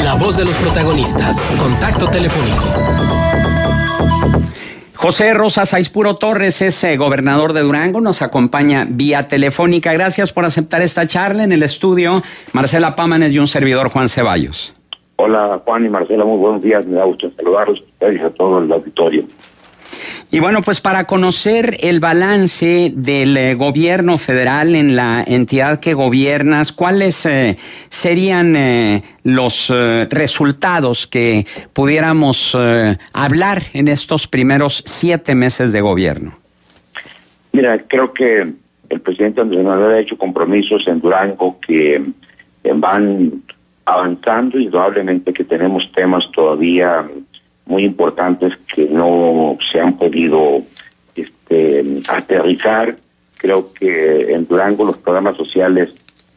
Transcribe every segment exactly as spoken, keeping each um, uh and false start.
La voz de los protagonistas. Contacto telefónico. José Rosas Aispuro Torres es eh, gobernador de Durango, nos acompaña vía telefónica. Gracias por aceptar esta charla. En el estudio, Marcela Pámanes y un servidor, Juan Ceballos. Hola, Juan y Marcela, muy buenos días. Me da gusto saludarlos y a todo el auditorio. Y bueno, pues para conocer el balance del eh, gobierno federal en la entidad que gobiernas, ¿cuáles eh, serían eh, los eh, resultados que pudiéramos eh, hablar en estos primeros siete meses de gobierno? Mira, creo que el presidente Andrés Manuel ha hecho compromisos en Durango que eh, van avanzando, indudablemente que tenemos temas todavía muy importantes que no se han podido este, aterrizar. Creo que en Durango los programas sociales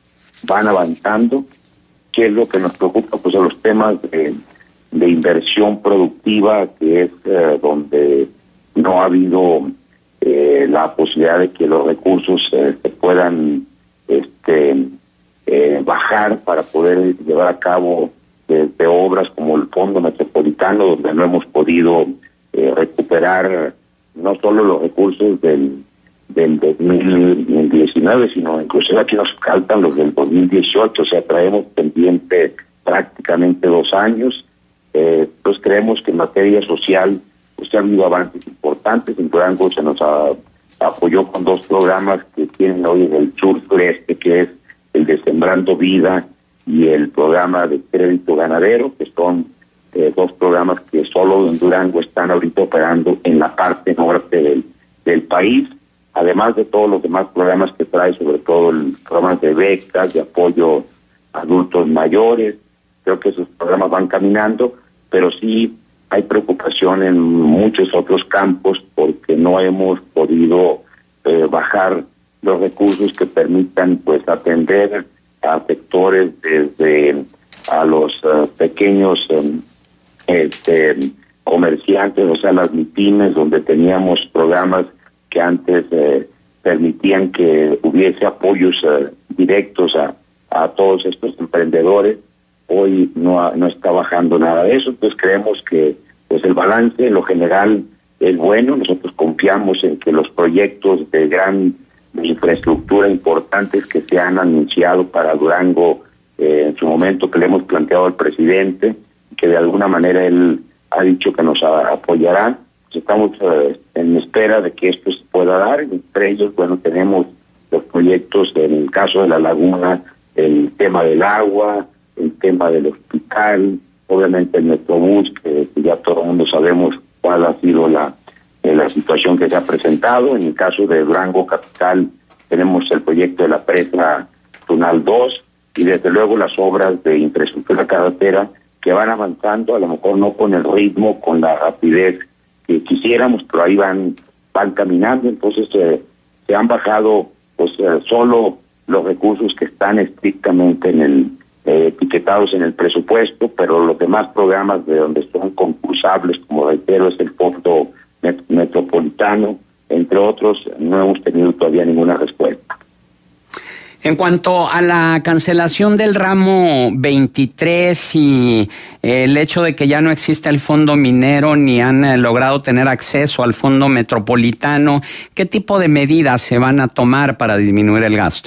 van avanzando. ¿Qué es lo que nos preocupa? Pues son los temas de, de inversión productiva, que es eh, donde no ha habido eh, la posibilidad de que los recursos eh, se puedan este, eh, bajar para poder llevar a cabo De, de obras como el Fondo Metropolitano, donde no hemos podido eh, recuperar no solo los recursos del, del dos mil diecinueve, sino inclusive aquí nos faltan los del dos mil dieciocho, o sea, traemos pendiente prácticamente dos años. Eh, pues creemos que en materia social pues ha habido avances importantes. En Durango se nos a, apoyó con dos programas que tienen hoy en el sur sureste, que es el de Sembrando Vida y el programa de crédito ganadero, que son eh, dos programas que solo en Durango están ahorita operando en la parte norte del, del país, además de todos los demás programas que trae, sobre todo el programa de becas, de apoyo a adultos mayores. Creo que esos programas van caminando, pero sí hay preocupación en muchos otros campos porque no hemos podido eh, bajar los recursos que permitan pues atender a sectores desde a los uh, pequeños um, este, comerciantes, o sea, las MIPYMES, donde teníamos programas que antes eh, permitían que hubiese apoyos uh, directos a, a todos estos emprendedores. Hoy no, ha, no está bajando nada de eso, entonces creemos que pues el balance en lo general es bueno. Nosotros confiamos en que los proyectos de gran de infraestructura importantes que se han anunciado para Durango eh, en su momento, que le hemos planteado al presidente, que de alguna manera él ha dicho que nos a, apoyará. Pues estamos eh, en espera de que esto se pueda dar. Entre ellos, bueno, tenemos los proyectos, en el caso de la laguna, el tema del agua, el tema del hospital, obviamente el Metrobús, que, que ya todo el mundo sabemos cuál ha sido la en la situación que se ha presentado. En el caso de Durango Capital tenemos el proyecto de la presa Tunal dos y desde luego las obras de infraestructura carretera que van avanzando, a lo mejor no con el ritmo, con la rapidez que quisiéramos, pero ahí van van caminando. Entonces eh, se han bajado pues eh, solo los recursos que están estrictamente en el eh, etiquetados en el presupuesto, pero los demás programas de donde son concursables, como reitero, es el Fondo Metropolitano, entre otros, no hemos tenido todavía ninguna respuesta. En cuanto a la cancelación del ramo veintitrés y el hecho de que ya no existe el fondo minero ni han eh, logrado tener acceso al fondo metropolitano, ¿qué tipo de medidas se van a tomar para disminuir el gasto?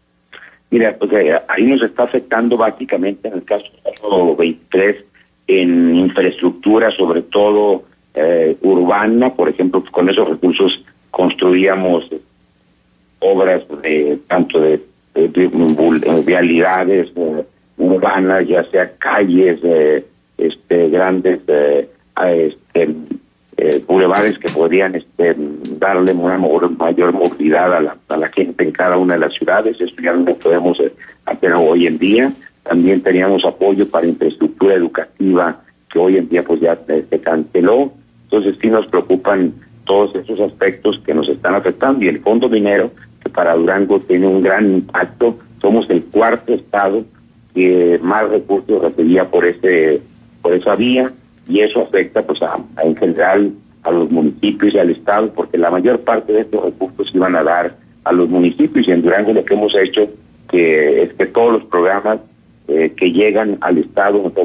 Mira, pues eh, ahí nos está afectando básicamente en el caso del ramo veintitrés en infraestructura, sobre todo Eh, urbana. Por ejemplo, con esos recursos construíamos obras de tanto de, de, de, de vialidades eh, urbanas, ya sea calles, eh, este grandes eh, este eh, bulevares que podrían este darle una mayor movilidad a la, a la gente en cada una de las ciudades. Eso ya no lo podemos hacer hoy en día. También teníamos apoyo para infraestructura educativa, que hoy en día pues ya eh, se canceló. Entonces sí nos preocupan todos esos aspectos que nos están afectando. Y el fondo minero, que para Durango tiene un gran impacto, somos el cuarto estado que más recursos recibía por ese por esa vía, y eso afecta pues a, a en general a los municipios y al estado, porque la mayor parte de estos recursos iban a dar a los municipios. Y en Durango lo que hemos hecho que es que todos los programas eh, que llegan al estado nosotros los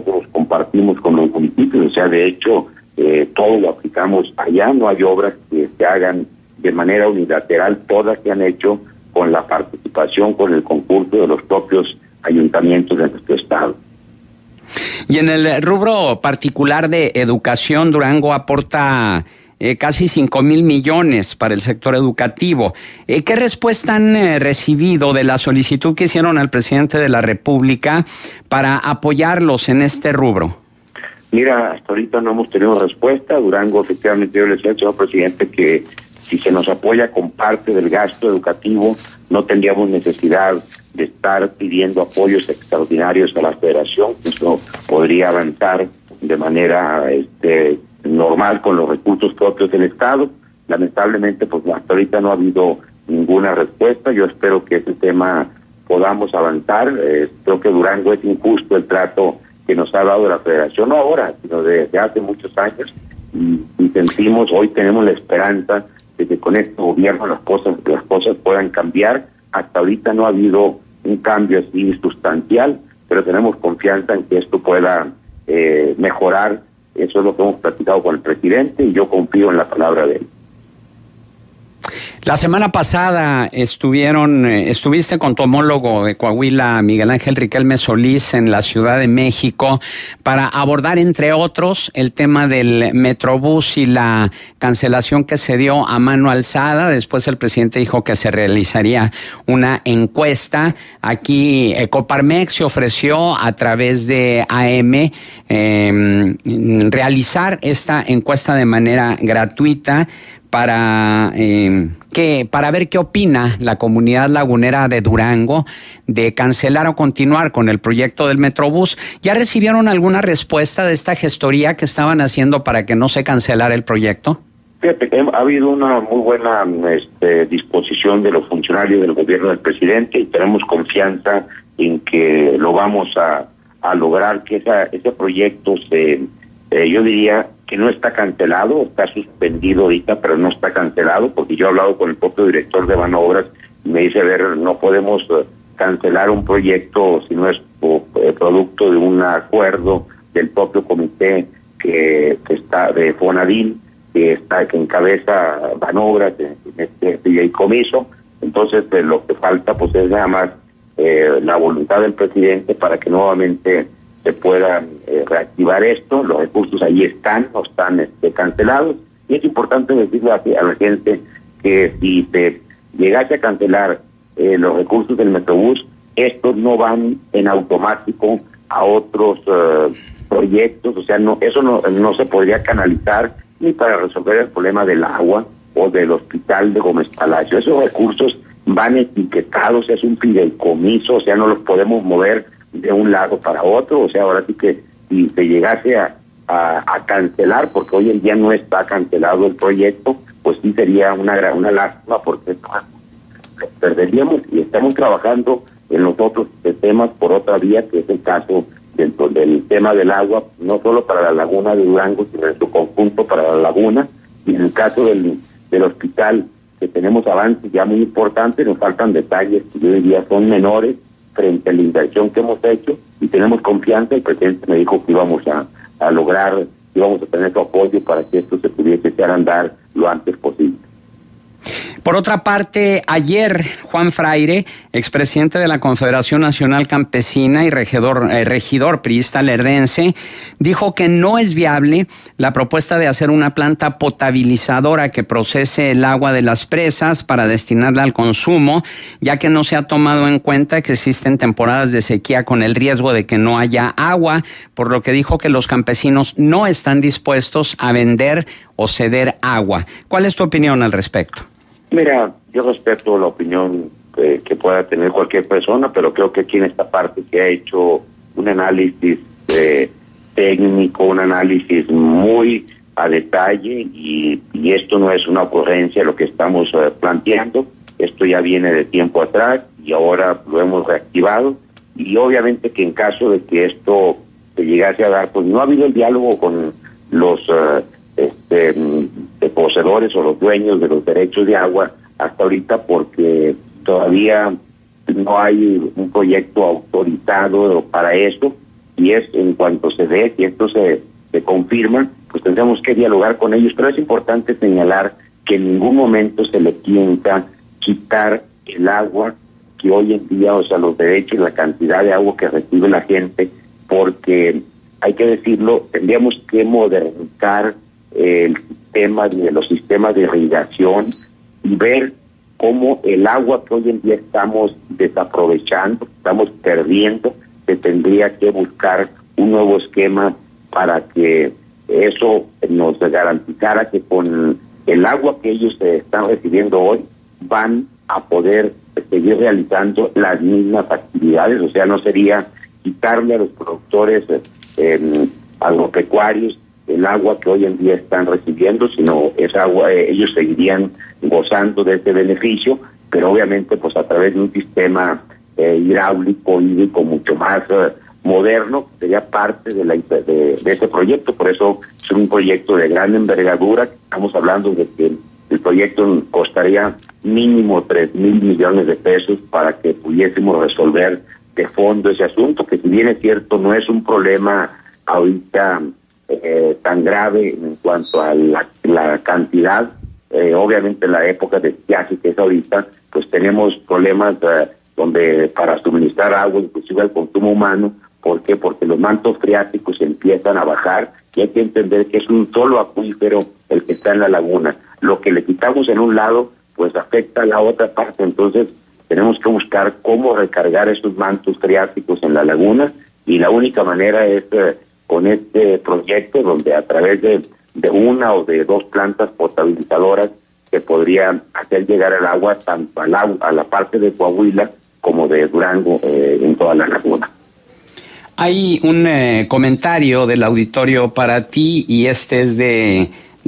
compartimos con los municipios, o sea, de hecho, eh, todo lo aplicamos allá, no hay obras que se hagan de manera unilateral, todas se han hecho con la participación, con el concurso de los propios ayuntamientos de nuestro estado. Y en el rubro particular de educación, Durango aporta eh, casi cinco mil millones para el sector educativo. Eh, ¿Qué respuesta han eh, recibido de la solicitud que hicieron al presidente de la República para apoyarlos en este rubro? Mira, hasta ahorita no hemos tenido respuesta. Durango, efectivamente, yo le decía al señor presidente que si se nos apoya con parte del gasto educativo, no tendríamos necesidad de estar pidiendo apoyos extraordinarios a la federación. Eso podría avanzar de manera este, normal con los recursos propios del Estado. Lamentablemente, pues hasta ahorita no ha habido ninguna respuesta. Yo espero que ese tema podamos avanzar. Eh, creo que Durango es injusto el trato que nos ha dado la federación, no ahora, sino desde hace muchos años. Y, y sentimos, hoy tenemos la esperanza de que con este gobierno las cosas, las cosas puedan cambiar. Hasta ahorita no ha habido un cambio así sustancial, pero tenemos confianza en que esto pueda eh, mejorar. Eso es lo que hemos platicado con el presidente y yo confío en la palabra de él. La semana pasada estuvieron, estuviste con tu homólogo de Coahuila, Miguel Ángel Riquelme Solís, en la Ciudad de México para abordar, entre otros, el tema del Metrobús y la cancelación que se dio a mano alzada. Después el presidente dijo que se realizaría una encuesta. Aquí Coparmex se ofreció a través de A M eh, realizar esta encuesta de manera gratuita para eh, que para ver qué opina la comunidad lagunera de Durango de cancelar o continuar con el proyecto del Metrobús. ¿Ya recibieron alguna respuesta de esta gestoría que estaban haciendo para que no se cancelara el proyecto? Fíjate que ha habido una muy buena este, disposición de los funcionarios del gobierno del presidente y tenemos confianza en que lo vamos a, a lograr, que esa, ese proyecto se, eh, yo diría que no está cancelado, está suspendido ahorita, pero no está cancelado, porque yo he hablado con el propio director de Banobras y me dice, a ver, no podemos uh, cancelar un proyecto si no es uh, producto de un acuerdo del propio comité que, que está de Fonadín, que está que encabeza Banobras en, en este fideicomiso. Entonces, pues, lo que falta pues es nada más eh, la voluntad del presidente para que nuevamente se puedan eh, reactivar esto. Los recursos ahí están, no están este, cancelados, y es importante decirle a, a la gente que si se llegase a cancelar eh, los recursos del Metrobús, estos no van en automático a otros uh, proyectos, o sea, no eso no, no se podría canalizar ni para resolver el problema del agua o del hospital de Gómez Palacio. Esos recursos van etiquetados, es un fideicomiso, o sea, no los podemos mover de un lado para otro. O sea, ahora sí que si se llegase a, a, a cancelar, porque hoy en día no está cancelado el proyecto, pues sí sería una gran una lástima, porque lo perderíamos, y estamos trabajando en los otros temas por otra vía, que es el caso del, del tema del agua, no solo para la laguna de Durango, sino en su conjunto para la laguna, y en el caso del, del hospital, que tenemos avances ya muy importantes, nos faltan detalles que yo diría son menores frente a la inversión que hemos hecho, y tenemos confianza. El presidente me dijo que íbamos a, a lograr, íbamos a tener su apoyo para que esto se pudiese echar a andar lo antes posible. Por otra parte, ayer Juan Fraire, expresidente de la Confederación Nacional Campesina y regidor, eh, regidor priista lerdense, dijo que no es viable la propuesta de hacer una planta potabilizadora que procese el agua de las presas para destinarla al consumo, ya que no se ha tomado en cuenta que existen temporadas de sequía con el riesgo de que no haya agua, por lo que dijo que los campesinos no están dispuestos a vender o ceder agua. ¿Cuál es tu opinión al respecto? Mira, yo respeto la opinión eh, que pueda tener cualquier persona, pero creo que aquí en esta parte se ha hecho un análisis eh, técnico, un análisis muy a detalle, y, y esto no es una ocurrencia lo que estamos eh, planteando. Esto ya viene de tiempo atrás y ahora lo hemos reactivado, y obviamente que en caso de que esto se llegase a dar, pues no ha habido el diálogo con los uh, este, de poseedores o los dueños de los derechos de agua hasta ahorita, porque todavía no hay un proyecto autorizado para eso, si es en cuanto se dé, si esto se, se confirma, pues tendremos que dialogar con ellos, pero es importante señalar que en ningún momento se le piensa quitar el agua que hoy en día, o sea, los derechos, la cantidad de agua que recibe la gente, porque hay que decirlo, tendríamos que modernizar el sistema de los sistemas de irrigación y ver cómo el agua que hoy en día estamos desaprovechando, estamos perdiendo, se tendría que buscar un nuevo esquema para que eso nos garantizara que con el agua que ellos están recibiendo hoy van a poder seguir realizando las mismas actividades, o sea, no sería quitarle a los productores eh, agropecuarios el agua que hoy en día están recibiendo, sino esa agua eh, ellos seguirían gozando de este beneficio, pero obviamente pues a través de un sistema eh, hidráulico, hídrico mucho más eh, moderno, sería parte de, la, de, de ese proyecto. Por eso es un proyecto de gran envergadura. Estamos hablando de que el proyecto costaría mínimo tres mil millones de pesos para que pudiésemos resolver de fondo ese asunto, que si bien es cierto no es un problema ahorita eh, tan grave en cuanto a la, la cantidad, eh, obviamente en la época de estiaje que es ahorita, pues tenemos problemas eh, donde para suministrar agua, inclusive al consumo humano. ¿Por qué? Porque los mantos freáticos empiezan a bajar y hay que entender que es un solo acuífero el que está en la laguna. Lo que le quitamos en un lado, pues afecta a la otra parte. Entonces tenemos que buscar cómo recargar esos mantos freáticos en la laguna, y la única manera es eh, con este proyecto, donde a través de, de una o de dos plantas potabilizadoras se podría hacer llegar el agua tanto a la, a la parte de Coahuila como de Durango eh, en toda la laguna. Hay un eh, comentario del auditorio para ti, y este es de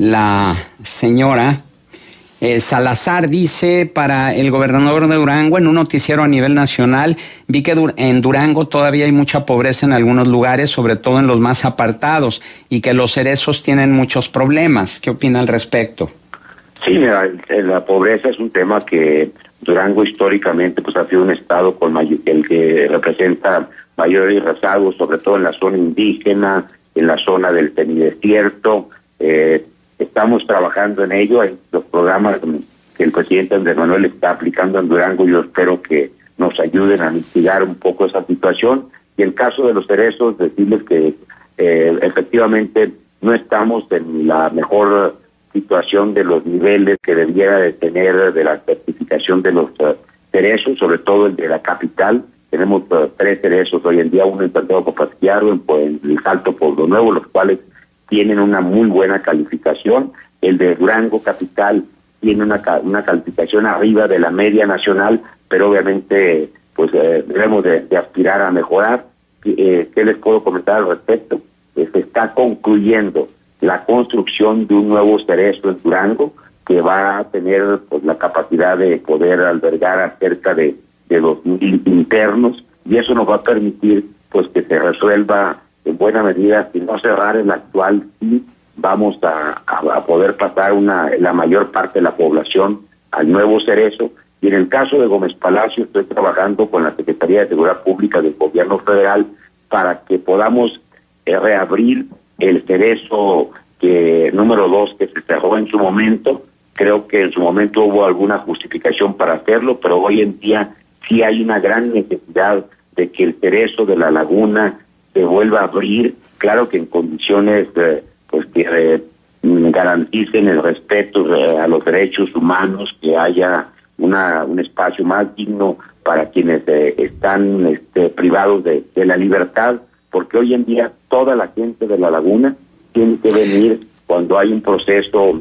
la señora eh, Salazar. Dice: para el gobernador de Durango, en un noticiero a nivel nacional, vi que dur- en Durango todavía hay mucha pobreza en algunos lugares, sobre todo en los más apartados, y que los cerezos tienen muchos problemas. ¿Qué opina al respecto? Sí, mira, la pobreza es un tema que Durango históricamente pues ha sido un estado con mayor, el que representa mayores rezagos, sobre todo en la zona indígena, en la zona del semidesierto. Eh, estamos trabajando en ello. Hay los programas que el presidente Andrés Manuel está aplicando en Durango. Yo espero que nos ayuden a mitigar un poco esa situación. Y en el caso de los cerezos, decirles que eh, efectivamente no estamos en la mejor situación de los niveles que debiera de tener de la certificación de los uh, cerezos, sobre todo el de la capital. Tenemos uh, tres cerezos hoy en día, uno en Santiago Papasquiaro, en, en el Salto Pueblo Nuevo, los cuales tienen una muy buena calificación. El de Durango capital tiene una, una calificación arriba de la media nacional, pero obviamente pues eh, debemos de, de aspirar a mejorar. Eh, ¿Qué les puedo comentar al respecto? Eh, se está concluyendo la construcción de un nuevo cerezo en Durango, que va a tener pues la capacidad de poder albergar a cerca de, de dos mil internos, y eso nos va a permitir pues que se resuelva en buena medida, si no cerrar el actual, sí vamos a, a, a poder pasar una la mayor parte de la población al nuevo cerezo. Y en el caso de Gómez Palacio, estoy trabajando con la Secretaría de Seguridad Pública del Gobierno Federal para que podamos eh, reabrir el cerezo que número dos que se cerró en su momento. Creo que en su momento hubo alguna justificación para hacerlo, pero hoy en día sí hay una gran necesidad de que el cerezo de la laguna se vuelva a abrir, claro que en condiciones eh, pues que eh, garanticen el respeto eh, a los derechos humanos, que haya una un espacio más digno para quienes eh, están este, privados de, de la libertad, porque hoy en día toda la gente de la laguna tiene que venir cuando hay un proceso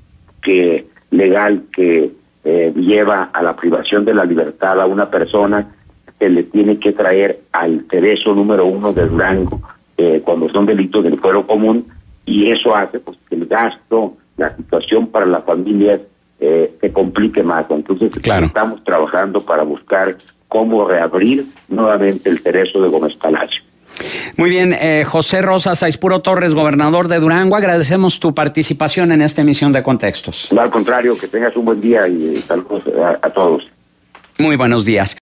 que legal que eh, lleva a la privación de la libertad a una persona, se le tiene que traer al cerezo número uno de Durango eh, cuando son delitos del fuero común, y eso hace pues que el gasto, la situación para las familias eh, se complique más. Entonces claro, estamos trabajando para buscar cómo reabrir nuevamente el cerezo de Gómez Palacio. Muy bien, eh, José Rosas Aispuro Torres, gobernador de Durango, agradecemos tu participación en esta emisión de Contextos. No, al contrario, que tengas un buen día y saludos a, a todos. Muy buenos días.